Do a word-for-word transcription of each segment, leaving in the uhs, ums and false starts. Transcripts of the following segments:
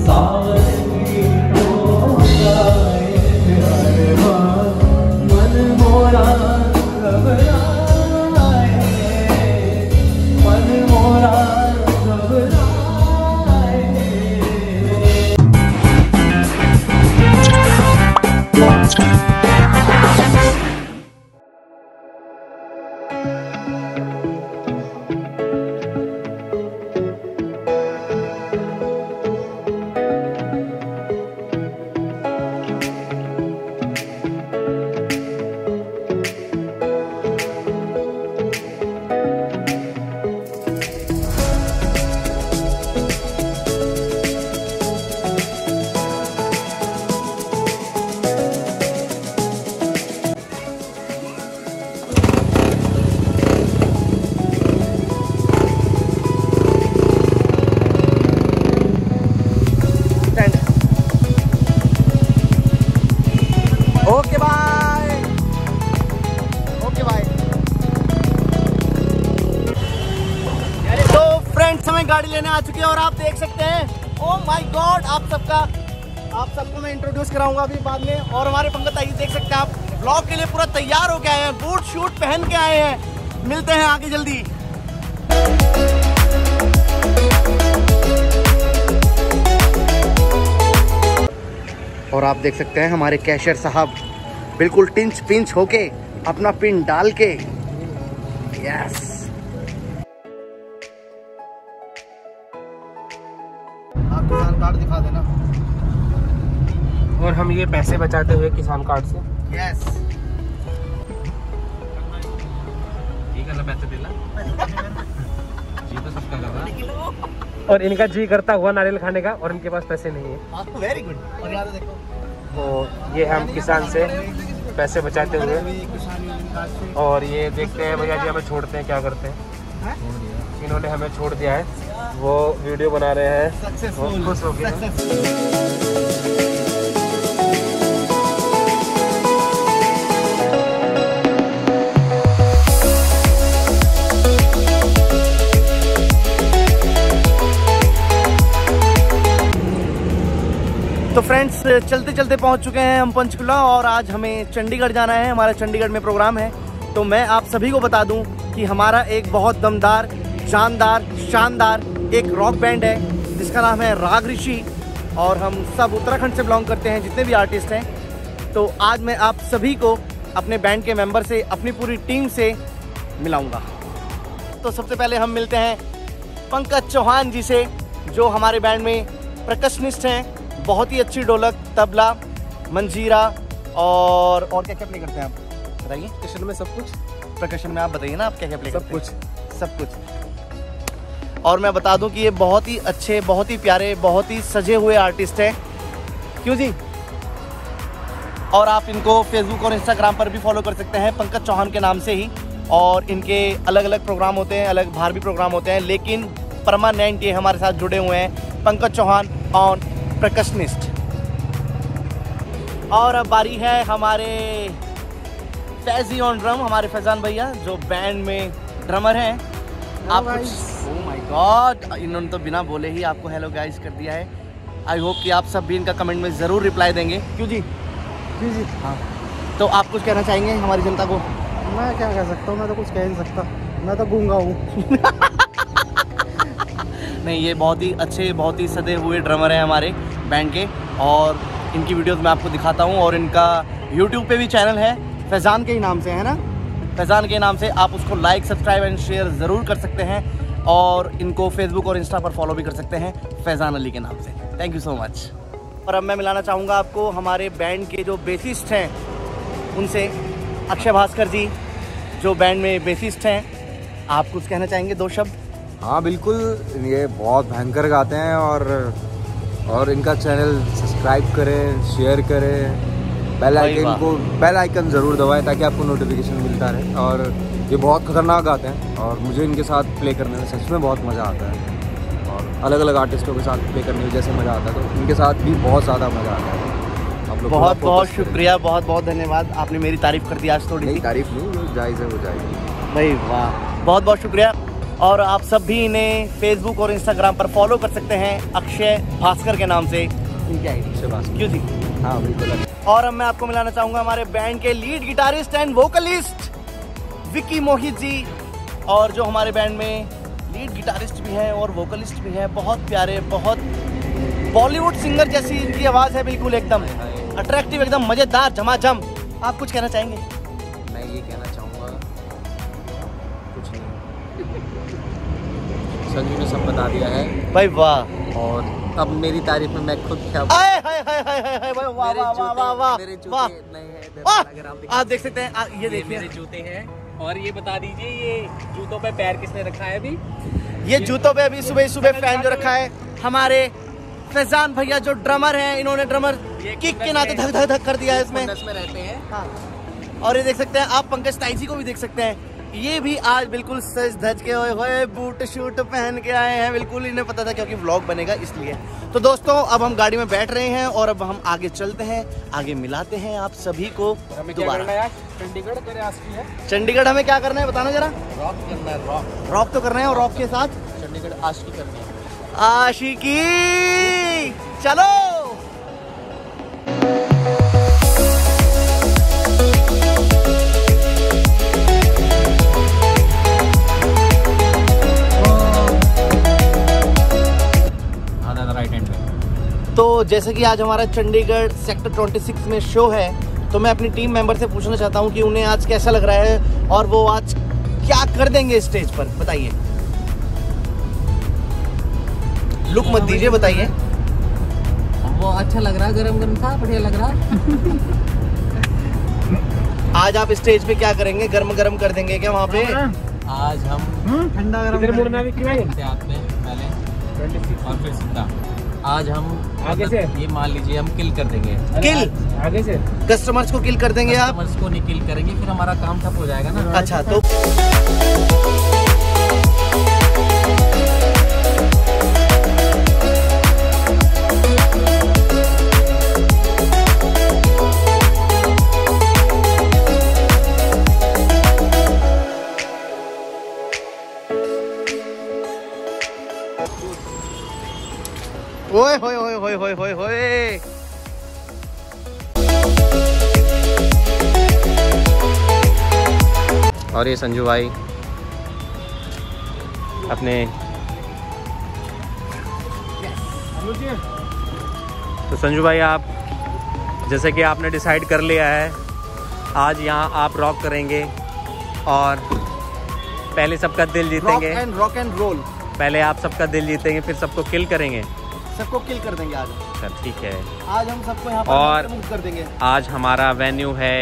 Okay bye, okay bye. तो friends हमें गाड़ी लेने आ चुके हैं और आप देख सकते हैं, ओह माय गॉड, आप सबका आप सबको मैं इंट्रोड्यूस कराऊंगा अभी बाद में। और हमारे पंकज आइए, देख सकते हैं आप, ब्लॉग के लिए पूरा तैयार होके आए हैं, बूट शूट पहन के आए हैं। मिलते हैं आगे जल्दी। और आप देख सकते हैं हमारे कैशियर साहब बिल्कुल टिंच पिंच होके अपना पिन डाल के, यस। आप किसान कार्ड दिखा देना। और हम ये पैसे बचाते हुए किसान कार्ड से, यस। ठीक है ना, पैसे दिला जी तो सबका लगा। और इनका जी करता हुआ नारियल खाने का, और इनके पास पैसे नहीं है। Very good. और याद देखो, तो ये हम किसान से पैसे बचाते हुए, और ये देखते हैं भैया जी हमें छोड़ते हैं क्या करते हैं। इन्होंने हमें छोड़ दिया है, वो वीडियो बना रहे हैं, वो खुश हो गए। तो फ्रेंड्स चलते चलते पहुंच चुके हैं हम पंचकुला, और आज हमें चंडीगढ़ जाना है, हमारा चंडीगढ़ में प्रोग्राम है। तो मैं आप सभी को बता दूं कि हमारा एक बहुत दमदार, जानदार, शानदार एक रॉक बैंड है जिसका नाम है राग ऋषि, और हम सब उत्तराखंड से बिलोंग करते हैं जितने भी आर्टिस्ट हैं। तो आज मैं आप सभी को अपने बैंड के मेंबर से, अपनी पूरी टीम से मिलाऊँगा। तो सबसे पहले हम मिलते हैं पंकज चौहान जी से, जो हमारे बैंड में परकशनिस्ट हैं। बहुत ही अच्छी ढोलक, तबला, मंजीरा और और क्या क्या प्ले करते हैं आप, बताइए। प्रकशन में सब कुछ, प्रकशन में आप बताइए ना, आप क्या क्या प्ले सब करते हैं? कुछ सब कुछ। और मैं बता दूं कि ये बहुत ही अच्छे, बहुत ही प्यारे, बहुत ही सजे हुए आर्टिस्ट हैं, क्यों जी। और आप इनको फेसबुक और इंस्टाग्राम पर भी फॉलो कर सकते हैं पंकज चौहान के नाम से ही। और इनके अलग अलग प्रोग्राम होते हैं, अलग बाहर भी प्रोग्राम होते हैं, लेकिन परमानेंट ये हमारे साथ जुड़े हुए हैं, पंकज चौहान ऑन परकशनिस्ट। और अब बारी है हमारे फैजी ऑन ड्रम, हमारे फैजान भैया जो बैंड में ड्रमर हैं। आप कुछ, ओह माय गॉड, इन्होंने तो बिना बोले ही आपको हेलो गाइस कर दिया है। आई होप कि आप सब भी इनका कमेंट में ज़रूर रिप्लाई देंगे, क्यों जी? जी जी हाँ। तो आप कुछ कहना चाहेंगे हमारी जनता को? मैं क्या कह सकता हूँ, मैं तो कुछ कह नहीं सकता, मैं तो गूंगा हूँ। नहीं, ये बहुत ही अच्छे, बहुत ही सदे हुए ड्रमर हैं हमारे बैंड के, और इनकी वीडियोस मैं आपको दिखाता हूँ। और इनका यूट्यूब पे भी चैनल है, फैजान के ही नाम से, है ना, फैजान के नाम से। आप उसको लाइक, सब्सक्राइब एंड शेयर ज़रूर कर सकते हैं, और इनको फेसबुक और इंस्टा पर फॉलो भी कर सकते हैं फैजान अली के नाम से। Thank you so much. और अब मैं मिलाना चाहूँगा आपको हमारे बैंड के जो बेसिस्ट हैं उनसे, अक्षय भास्कर जी जो बैंड में बेसिस्ट हैं। आप कुछ कहना चाहेंगे, दो शब्द? हाँ बिल्कुल, ये बहुत भयंकर गाते हैं, और और इनका चैनल सब्सक्राइब करें, शेयर करें, बेल आइकन को बेल आइकन ज़रूर दबाएं ताकि आपको नोटिफिकेशन मिलता रहे। और ये बहुत खतरनाक गाते हैं, और मुझे इनके साथ प्ले करने में सच में बहुत मज़ा आता है, और अलग अलग आर्टिस्टों के साथ प्ले करने में जैसे मज़ा आता है, तो इनके साथ भी बहुत ज़्यादा मज़ा आता है। आप लोग बहुत बहुत शुक्रिया, बहुत बहुत धन्यवाद, आपने मेरी तारीफ़ कर दी आज थोड़ी सी। तारीफ नहीं, जो जायज़ है वो जाएगी भाई वाह, बहुत बहुत शुक्रिया। और आप सब भी इन्हें फेसबुक और इंस्टाग्राम पर फॉलो कर सकते हैं अक्षय भास्कर के नाम से। इनकी आईडी क्यों जी? हाँ बिल्कुल। और अब मैं आपको मिलाना चाहूँगा हमारे बैंड के lead guitarist and vocalist Vicky Mohit ji, और जो हमारे बैंड में लीड गिटारिस्ट भी हैं और वोकलिस्ट भी हैं, बहुत प्यारे, बहुत बॉलीवुड सिंगर जैसी इनकी आवाज़ है, बिल्कुल एकदम अट्रैक्टिव, एकदम मज़ेदार, झमाझम। आप कुछ कहना चाहेंगे? मैं ये कहना चाहूँगा कुछ नहीं, संजू ने सब बता दिया है भाई वाह। और अब मेरी तारीफ में मैं खुद क्या आए हाय हाय हाय हाय हाय, वाह वाह वाह वाह वाह मेरे जूते वाह नए हैं, वाह। अगर आप आप देख सकते हैं, आ, ये देखिए मेरे जूते हैं। और ये बता दीजिए, ये जूतों पे पैर किसने रखा है अभी? ये जूतों पे अभी सुबह सुबह फैन जो रखा है हमारे फैजान भैया जो ड्रमर हैं, इन्होंने ड्रमर किक के नाते धक धक धक कर दिया है इसमें। में रहते हैं। हाँ। और ये देख सकते हैं आप, पंकज ताई जी को भी देख सकते हैं, ये भी आज बिल्कुल सज धज के हुए हुए बूट शूट पहन के आए हैं, बिल्कुल इन्हें पता था क्योंकि व्लॉग बनेगा इसलिए। तो दोस्तों अब हम गाड़ी में बैठ रहे हैं और अब हम आगे चलते हैं, आगे मिलाते हैं आप सभी को दोबारा। चंडीगढ़ तेरे आस्की है। चंडीगढ़ हमें क्या करना है बताना जरा। रॉक करना है, रॉक। रॉक तो करना है, और रॉक के साथ चंडीगढ़ आस्की करनी है। आशिकी। चलो राइट हैंड पे। तो जैसे कि आज हमारा चंडीगढ़ सेक्टर छब्बीस में शो है, तो मैं अपनी टीम मेंबर से पूछना चाहता हूँ कि उन्हें आज कैसा लग रहा है और वो आज क्या कर देंगे स्टेज पर, बताइए। लुक मत दीजिए, बताइए। वो अच्छा लग रहा है, गरम गरम था, बढ़िया लग रहा है। आज आप स्टेज पे क्या करेंगे? गरम गरम कर देंगे क्या वहाँ पे? आज हम ठंडा गरम इधर मुड़ना भी क्यों है? में पहले और फिर सीधा आज हम आगे से ये मान लीजिए हम किल कर देंगे। किल आगे से कस्टमर्स को किल कर देंगे आप? कस्टमर्स को नहीं किल करेंगे, फिर हमारा काम ठप हो जाएगा ना। अच्छा तो ओए होए होए होए होए होए होए। और ये संजू भाई अपने तो संजू भाई आप जैसे कि आपने डिसाइड कर लिया है, आज यहाँ आप रॉक करेंगे और पहले सबका दिल जीतेंगे। Rock and rock and roll. पहले आप सबका दिल जीतेंगे, फिर सबको किल करेंगे। सबको किल कर देंगे आज। अच्छा ठीक है। आज हम सबको यहाँ पर और मुक्त कर देंगे। आज हमारा वेन्यू है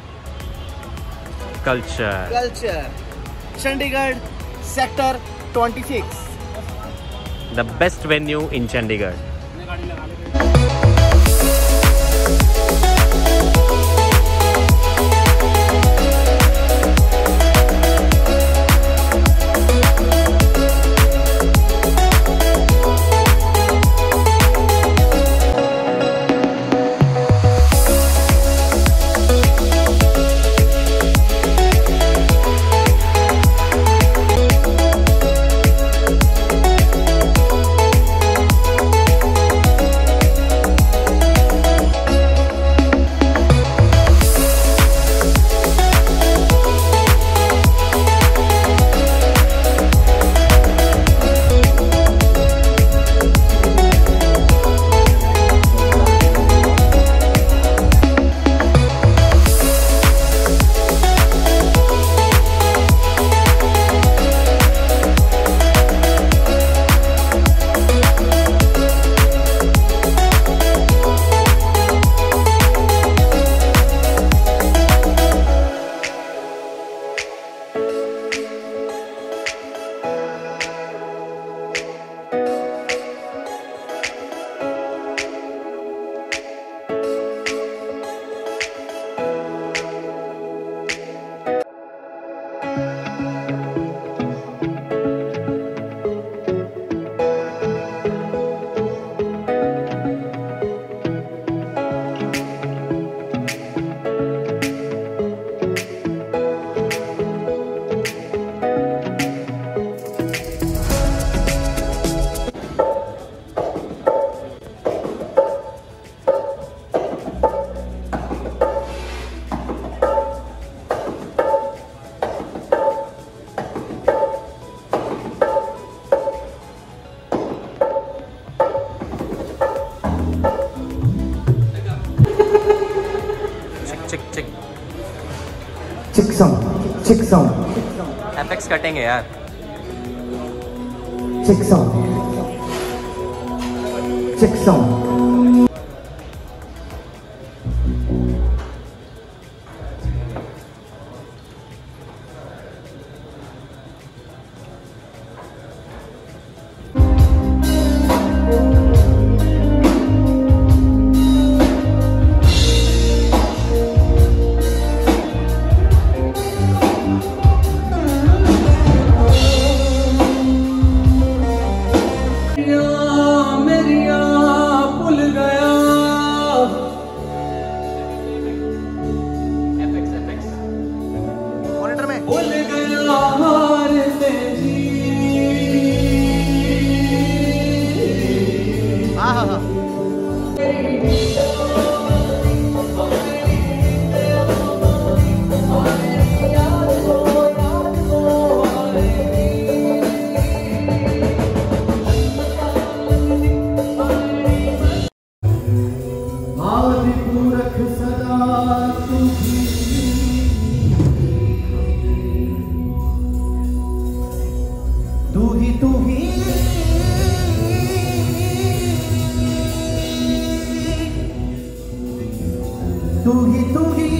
कल्चर। कल्चर चंडीगढ़ सेक्टर छब्बीस, the best venue in Chandigarh. Sound apex कटेंगे यार। चेक साउंड चेक साउंड तू ही तू ही तू ही तू ही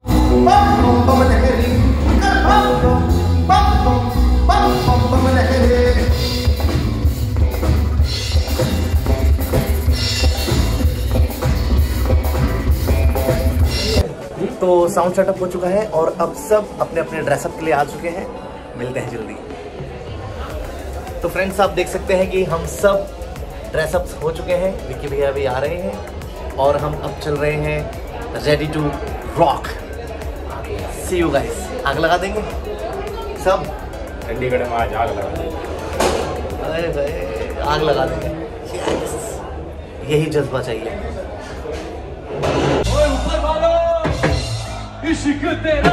तो साउंड सेटअप हो चुका है और अब सब अपने अपने ड्रेसअप के लिए आ चुके हैं। मिलते हैं जल्दी। तो फ्रेंड्स आप देख सकते हैं कि हम सब ड्रेसअप हो चुके हैं। विक्की भैया भी आ रहे हैं और हम अब चल रहे हैं ready to rock. See you guys. आग लगा देंगे सब। चंडीगढ़ में आज आग लगा देंगे। अरे भाई आग लगा देंगे। यही जज्बा चाहिए। ऊपर वालों इश्क तेरा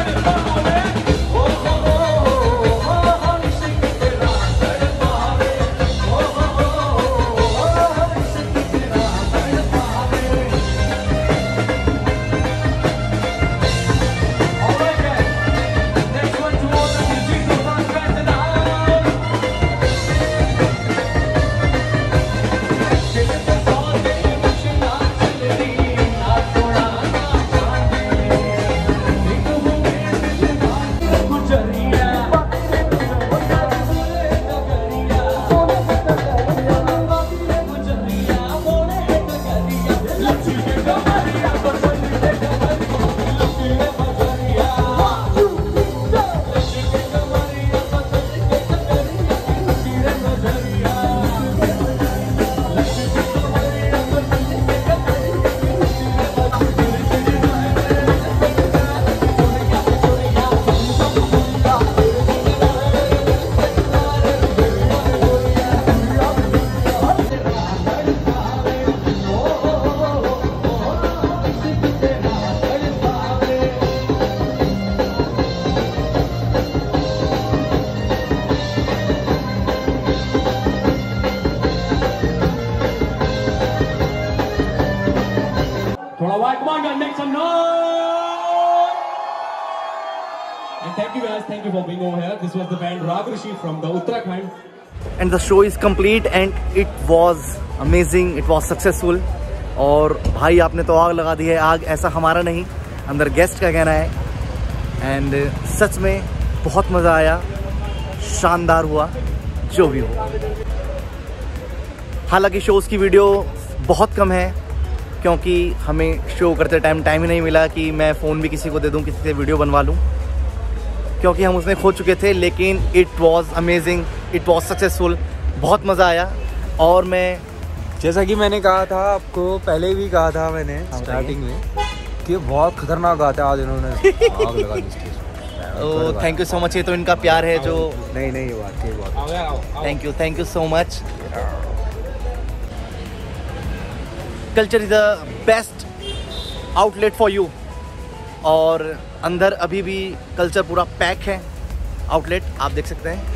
थोड़ा wide command and make some noise and thank you guys thank you for being over here this was the band Raag Rishi from the Uttarakhand and the show is complete and it was amazing, it was successful. और भाई आपने तो आग लगा दी है। आग ऐसा हमारा नहीं, अंदर गेस्ट का कहना है। एंड सच में बहुत मज़ा आया, शानदार हुआ जो भी हो। हालांकि शोज़ की वीडियो बहुत कम है क्योंकि हमें शो करते टाइम टाइम ही नहीं मिला कि मैं फ़ोन भी किसी को दे दूं, किसी से वीडियो बनवा लूं, क्योंकि हम उसमें खो चुके थे। लेकिन it was amazing, it was successful, बहुत मज़ा आया। और मैं जैसा कि मैंने कहा था आपको, पहले भी कहा था मैंने स्टार्टिंग में कि बहुत खतरनाक गाता है। आज इन्होंने आग लगा दी स्टेज पे। Oh thank you so much. ये तो इनका प्यार है जो। नहीं नहीं ये बात ये बात thank you thank you so much. Culture is the best outlet for you. और अंदर अभी भी कल्चर पूरा पैक है। आउटलेट आप देख सकते हैं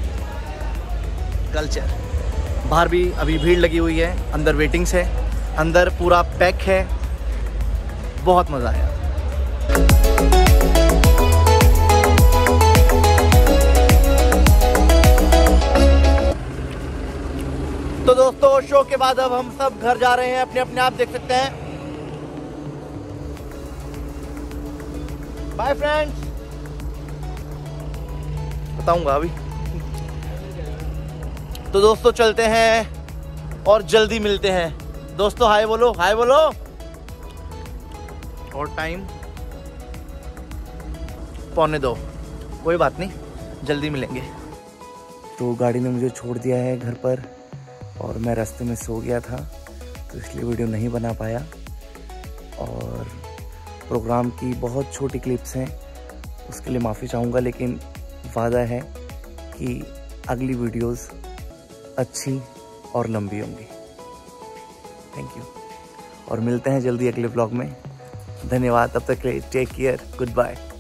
कल्चर। बाहर भी अभी भीड़ लगी हुई है, अंदर वेटिंग्स है, अंदर पूरा पैक है। बहुत मज़ा आया। दोस्तों शो के बाद अब हम सब घर जा रहे हैं अपने अपने, आप देख सकते हैं। बाय फ्रेंड्स, बताऊंगा अभी। तो दोस्तों चलते हैं और जल्दी मिलते हैं। दोस्तों हाय बोलो, हाय बोलो। और टाइम पौने दो, कोई बात नहीं, जल्दी मिलेंगे। तो गाड़ी ने मुझे छोड़ दिया है घर पर और मैं रास्ते में सो गया था, तो इसलिए वीडियो नहीं बना पाया। और प्रोग्राम की बहुत छोटी क्लिप्स हैं, उसके लिए माफ़ी चाहूँगा, लेकिन वादा है कि अगली वीडियोस अच्छी और लंबी होंगी। थैंक यू, और मिलते हैं जल्दी अगले ब्लॉग में। धन्यवाद, तब तक टेक केयर, गुड बाय।